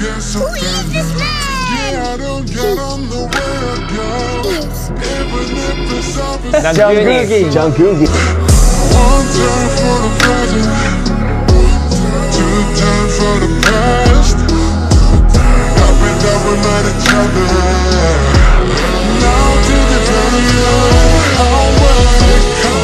Who is this man? Yeah, I don't get on the way I go. Even if it's obvious. 정국이. One time for the present, two times for the past. Happy that we met each other. Now to the very end, how will it come?